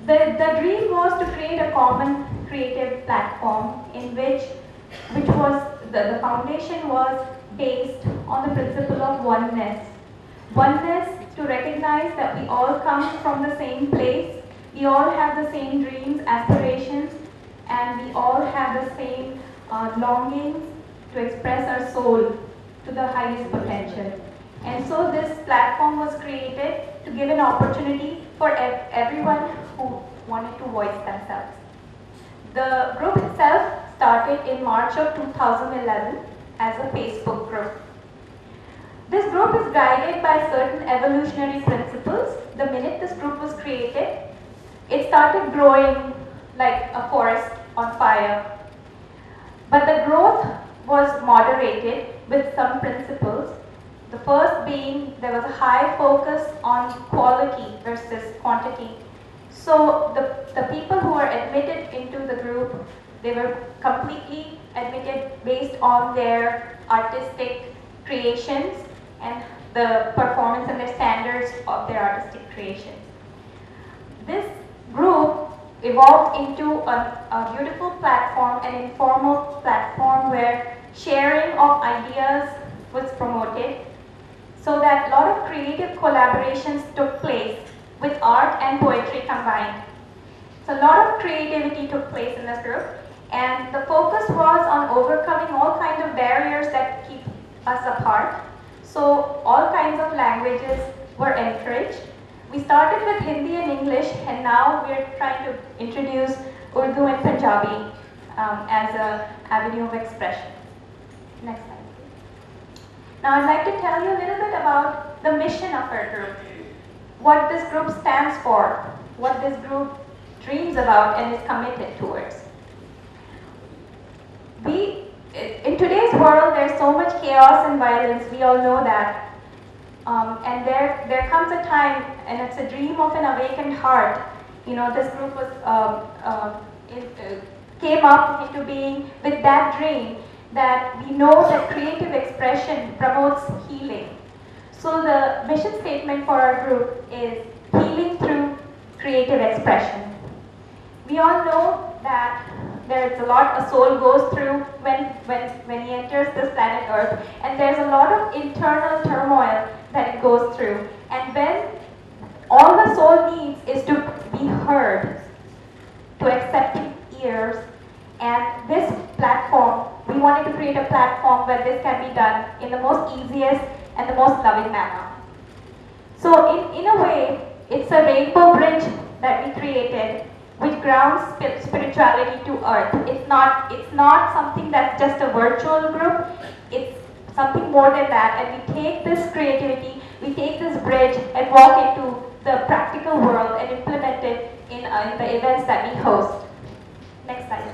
The dream was to create a common creative platform in which was, the foundation was based on the principle of oneness. Oneness to recognize that we all come from the same place, we all have the same dreams, aspirations, and we all have the same longings to express our soul to the highest potential. And so this platform was created to give an opportunity for everyone who wanted to voice themselves. The group itself started in March of 2011 as a Facebook group. This group is guided by certain evolutionary principles. The minute this group was created, it started growing like a forest on fire. But the growth was moderated with some principles. The first being there was a high focus on quality versus quantity. So the people who were admitted into the group, they were completely admitted based on their artistic creations and the performance and the standards of their artistic creations. This group evolved into a beautiful platform, an informal platform where sharing of ideas was promoted, so that a lot of creative collaborations took place with art and poetry combined. So a lot of creativity took place in this group, and the focus was on overcoming all kinds of barriers that keep us apart. So all kinds of languages were encouraged. We started with Hindi and English, and now we're trying to introduce Urdu and Punjabi as an avenue of expression. Next slide. Now I'd like to tell you a little bit about the mission of our group, what this group stands for, what this group dreams about and is committed towards. In today's world, there's so much chaos and violence, we all know that. And there comes a time, and it's a dream of an awakened heart. You know, this group was came up into being with that dream, that we know that creative expression promotes healing. So the mission statement for our group is healing through creative expression. We all know that there's a lot a soul goes through when he enters this planet Earth, and there's a lot of internal turmoil that it goes through. And when all the soul needs is to be heard, to accepting ears, and this platform, we wanted to create a platform where this can be done in the most easiest and the most loving manner. So in a way, it's a rainbow bridge that we created, which grounds spirituality to earth. It's not something that's just a virtual group, it's something more than that, and we take this creativity, we take this bridge and walk into the practical world and implement it in the events that we host. Next slide.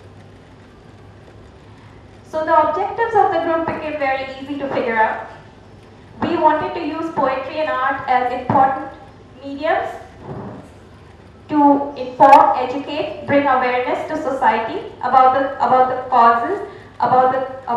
So the objectives of the group became very easy to figure out. We wanted to use poetry and art as important mediums to inform, educate, bring awareness to society about the causes, about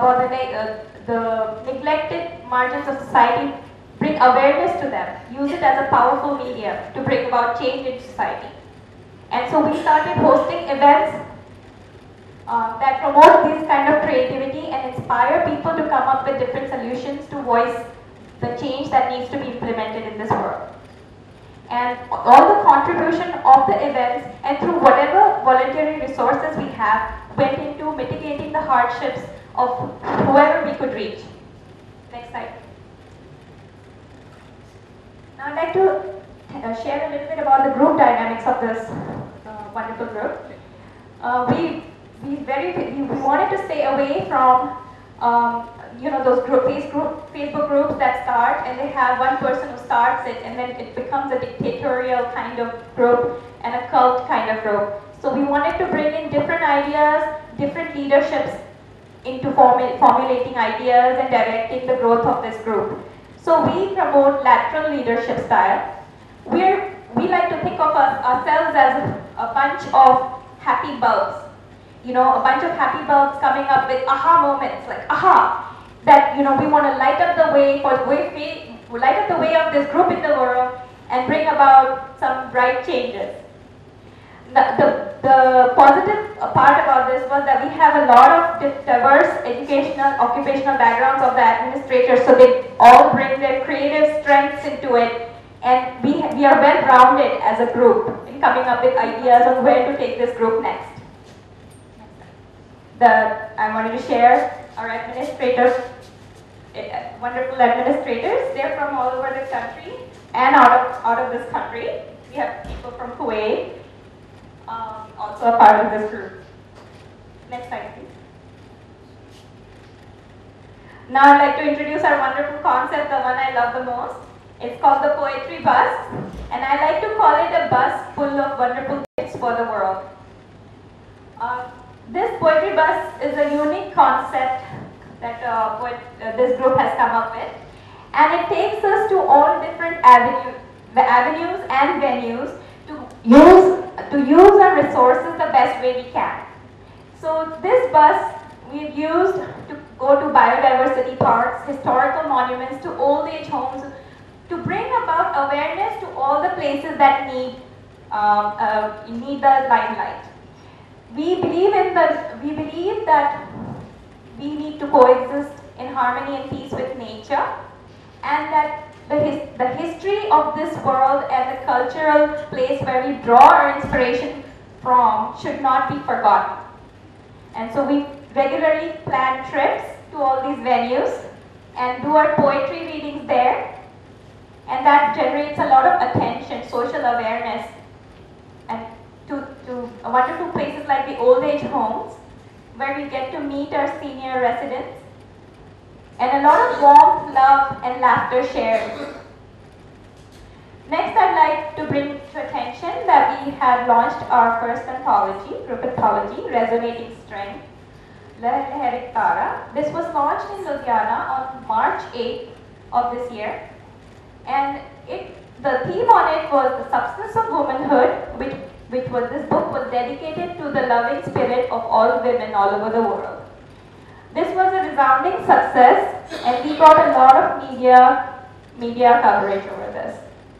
the neglected margins of society, bring awareness to them, use it as a powerful medium to bring about change in society. And so we started hosting events that promote this kind of creativity and inspire people to come up with different solutions to voice the change that needs to be implemented in this world. And all the contribution of the events and through whatever voluntary resources we have went into mitigating the hardships of whoever we could reach. Next slide. Now I'd like to share a little bit about the group dynamics of this wonderful group. We wanted to stay away from those Facebook groups that start and they have one person who starts it and then it becomes a dictatorial kind of group and a cult kind of group. So we wanted to bring in different ideas, different leaderships into formulating ideas and directing the growth of this group. So we promote lateral leadership style. We like to think of ourselves as a bunch of happy bulbs. You know, a bunch of happy bulbs coming up with aha moments, like aha, that we want to light up the way light up the way of this group in the world and bring about some bright changes. The positive part about this was that we have a lot of diverse educational, occupational backgrounds of the administrators, so they all bring their creative strengths into it, and we are well rounded as a group in coming up with ideas on where to take this group next. I wanted to share our administrators, wonderful administrators. They're from all over the country and out of this country. We have people from Kuwait, also a part of this group. Next slide, please. Now I'd like to introduce our wonderful concept, the one I love the most. It's called the Poetry Bus, and I like to call it a bus full of wonderful gifts for the world. This Poetry Bus is a unique concept that this group has come up with, and it takes us to all different avenues and venues to use our resources the best way we can. So this bus we've used to go to biodiversity parks, historical monuments, to old age homes, to bring about awareness to all the places that need the limelight. We believe that we need to coexist in harmony and peace with nature, and that the history of this world and the cultural place where we draw our inspiration from should not be forgotten. And so we regularly plan trips to all these venues and do our poetry readings there, and that generates a lot of attention, social awareness, and to wonderful places like the old age homes, where we get to meet our senior residents, and a lot of warmth, love, and laughter shared. Next, I'd like to bring to attention that we have launched our first anthology, group anthology, Resonating Strength, Leherik Tara. This was launched in Ludhiana on March 8th of this year, and the theme on it was the substance of womanhood, this book was dedicated to the loving spirit of all women all over the world. This was a resounding success, and we got a lot of media coverage over this.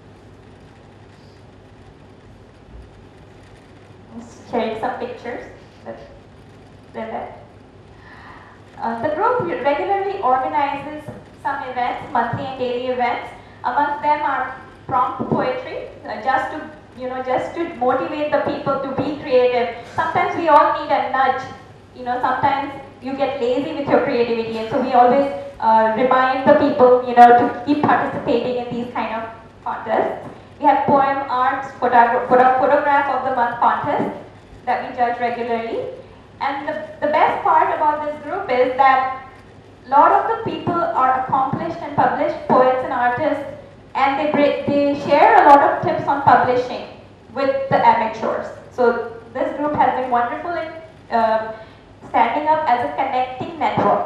Just sharing some pictures. The group regularly organizes some events, monthly and daily events. Amongst them are prompt poetry, just to motivate the people to be creative. Sometimes we all need a nudge. Sometimes you get lazy with your creativity, and so we always remind the people, to keep participating in these kind of contests. We have poem, arts, photograph of the month contest that we judge regularly. And the best part about this group is that a lot of the people are accomplished and published poets and artists, and they share a lot of tips on publishing with the amateurs. So this group has been wonderful in standing up as a connecting network.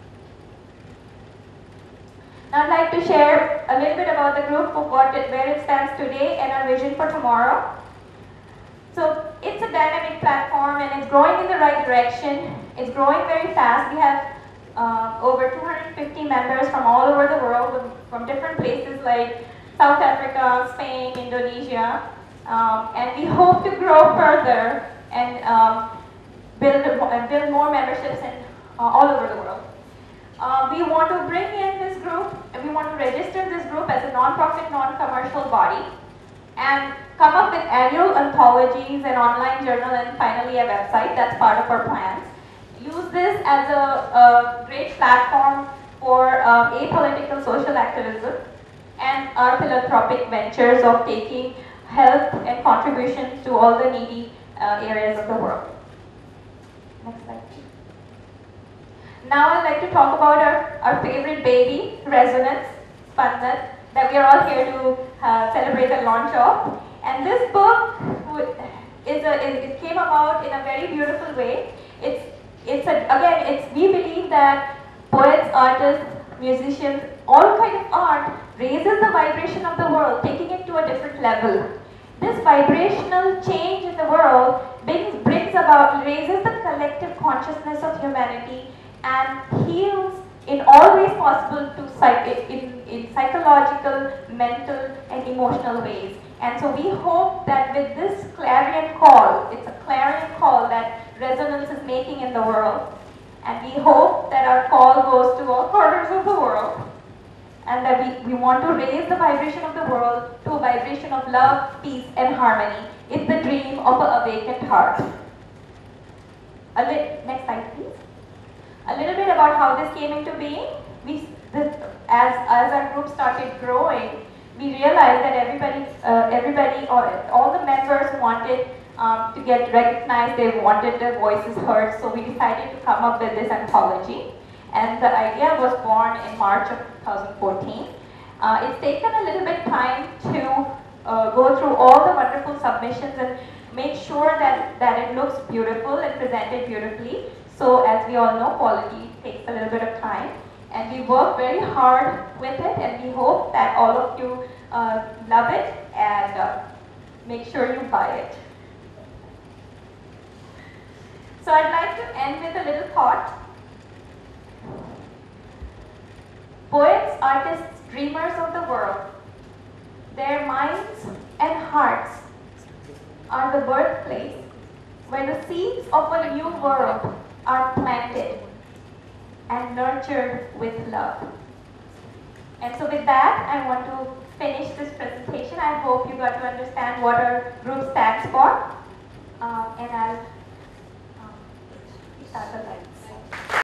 Now I'd like to share a little bit about the group, of where it stands today and our vision for tomorrow. So it's a dynamic platform, and it's growing in the right direction. It's growing very fast. We have over 250 members from all over the world, from different places like South Africa, Spain, Indonesia, and we hope to grow further and build more memberships all over the world. We want to bring in this group, and we want to register this group as a non-profit, non-commercial body, and come up with annual anthologies, an online journal, and finally a website. That's part of our plans. Use this as a great platform for apolitical social activism and our philanthropic ventures of taking help and contributions to all the needy areas of the world. Next slide, please. Now I'd like to talk about our favorite baby, Resonance, Spandhan, that we are all here to celebrate the launch of. And this book it came about in a very beautiful way. We believe that poets, artists, musicians, all kind of art raises the vibration of the world, taking it to a different level. This vibrational change in the world raises the collective consciousness of humanity and heals in all ways possible in psychological, mental, and emotional ways. And so we hope that with this clarion call, it's a clarion call that Resonance is making in the world, and we hope that our call goes to all corners of the world, and that we want to raise the vibration of the world to a vibration of love, peace, and harmony. It's the dream of an awakened heart. Next slide, please. A little bit about how this came into being. As our group started growing, we realized that everybody, or all the members wanted to get recognized. They wanted their voices heard. So we decided to come up with this anthology. And the idea was born in March of 2014. It's taken a little bit time to go through all the wonderful submissions and make sure that it looks beautiful and presented beautifully. So as we all know, quality takes a little bit of time. And we work very hard with it, and we hope that all of you love it and make sure you buy it. So I'd like to end with a little thought. Poets, artists, dreamers of the world, their minds and hearts are the birthplace where the seeds of a new world are planted and nurtured with love. And so with that, I want to finish this presentation. I hope you got to understand what our group stands for. And I'll start the lights.